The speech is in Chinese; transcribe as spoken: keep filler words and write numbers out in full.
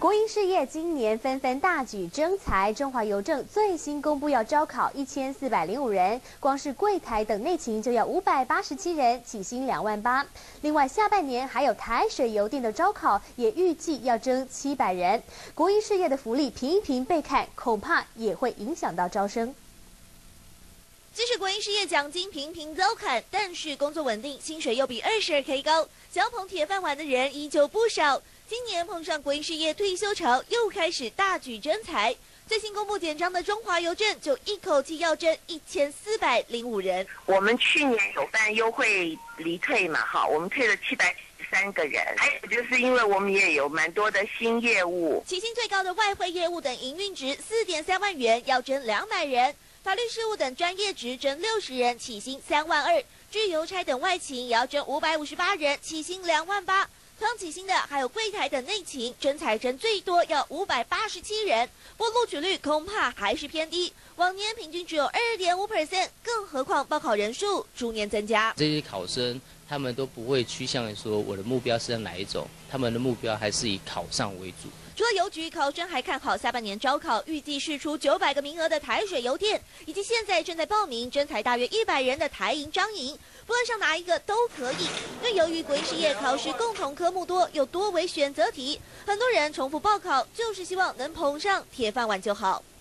国营事业今年纷纷大举征才，中华邮政最新公布要招考一千四百零五人，光是柜台等内勤就要五百八十七人，起薪两万八。另外，下半年还有台水邮电的招考，也预计要征七百人。国营事业的福利频频被砍，恐怕也会影响到招生。 即使国营事业奖金频频遭砍，但是工作稳定，薪水又比二十二 K 高，想要捧铁饭碗的人依旧不少。今年碰上国营事业退休潮，又开始大举征才。最新公布简章的中华邮政就一口气要征一千四百零五人。 我们去年有办优惠离退嘛，哈，我们退了七百三个人。还有就是因为我们也有蛮多的新业务， 起薪最高的外汇业务等营运值四点三万元，要征两百人。 法律事务等专业职征六十人，起薪三万二；至于邮差等外勤，也要征五百五十八人，起薪两万八。同样起薪的还有柜台等内勤，征才征最多要五百八十七人，不过录取率恐怕还是偏低，往年平均只有二点五 percent， 更何况报考人数逐年增加。 这些考生他们都不会趋向于说我的目标是哪一种，他们的目标还是以考上为主。 除了邮局，考生还看好下半年招考，预计释出九百个名额的台水邮电，以及现在正在报名征才大约一百人的台银、彰银，不论上哪一个都可以。因由于国营事业考试共同科目多，又多为选择题，很多人重复报考，就是希望能捧上铁饭碗就好。